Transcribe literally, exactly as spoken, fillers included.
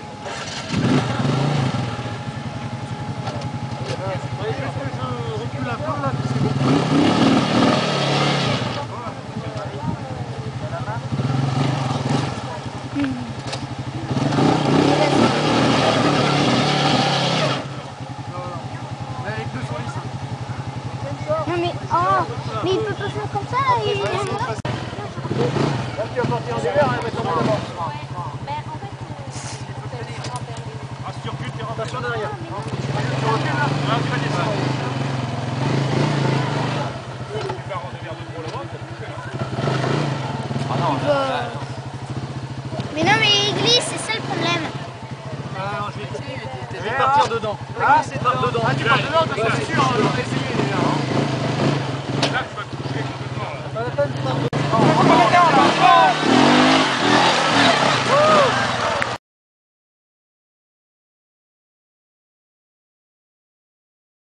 Non mais, oh, mais il peut pas faire comme ça. Et... Là, tu vas partir en hiver, elle va tomber devant. Ah, si tu recules, tu rentres. Attention derrière. Tu recules là. Ah, tu vas descendre. Tu vas rendre vers de gros là-bas, tu vas toucher là. Ah non, là, là, là. Mais non, mais il glisse, c'est ça le problème. Ah non, je vais, je vais partir dedans. Ah, c'est dedans. Ah, tu pars dedans, c'est sûr.